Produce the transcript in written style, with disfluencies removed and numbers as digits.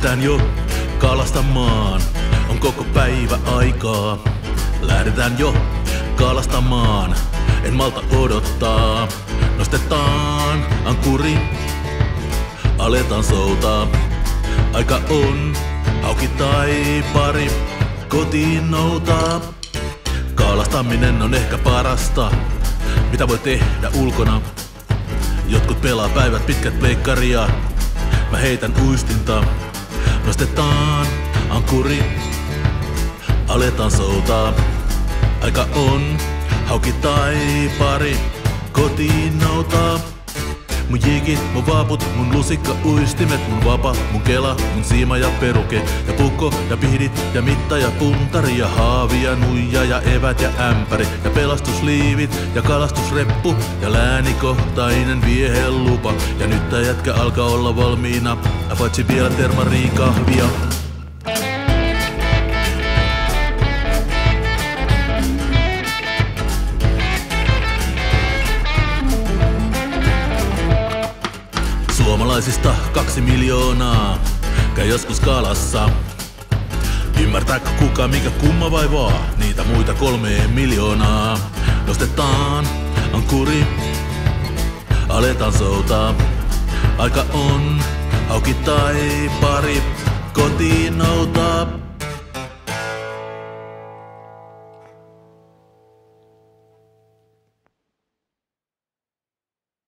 Lähdetään jo kalastamaan, on koko päivä aikaa. Lähdetään jo kalastamaan, en malta odottaa. Nostetaan ankkuri, aletaan soutaa. Aika on auki tai pari, kotiin noutaa. Kalastaminen on ehkä parasta, mitä voi tehdä ulkona. Jotkut pelaa päivät pitkät pleikkaria, mä heitän uistinta. Nostetaan ankkuri, aletaan soutaa. Aika on hauki tai pari, kotiin noutaa. Mun jikit, mun vaaput, mun lusikka, uistimet, mun vapa, mun kela, mun siima ja peruke. Ja pukko ja pihdit ja mitta ja puntari ja haavi ja nuija ja evät ja ämpäri. Ja pelastusliivit ja kalastusreppu ja läänikohtainen viehelupa. Ja nyt tää jätkä alkaa olla valmiina, paitsi vielä termariinkahvia. Suomalaisista 2 miljoonaa käy joskus kalassa. Ymmärtääkö kuka mikä kumma vaivaa niitä muita 3 miljoonaa? Nostetaan ankkuri, aletaan soutaa. Aika on auki tai pari, kotiin noutaa.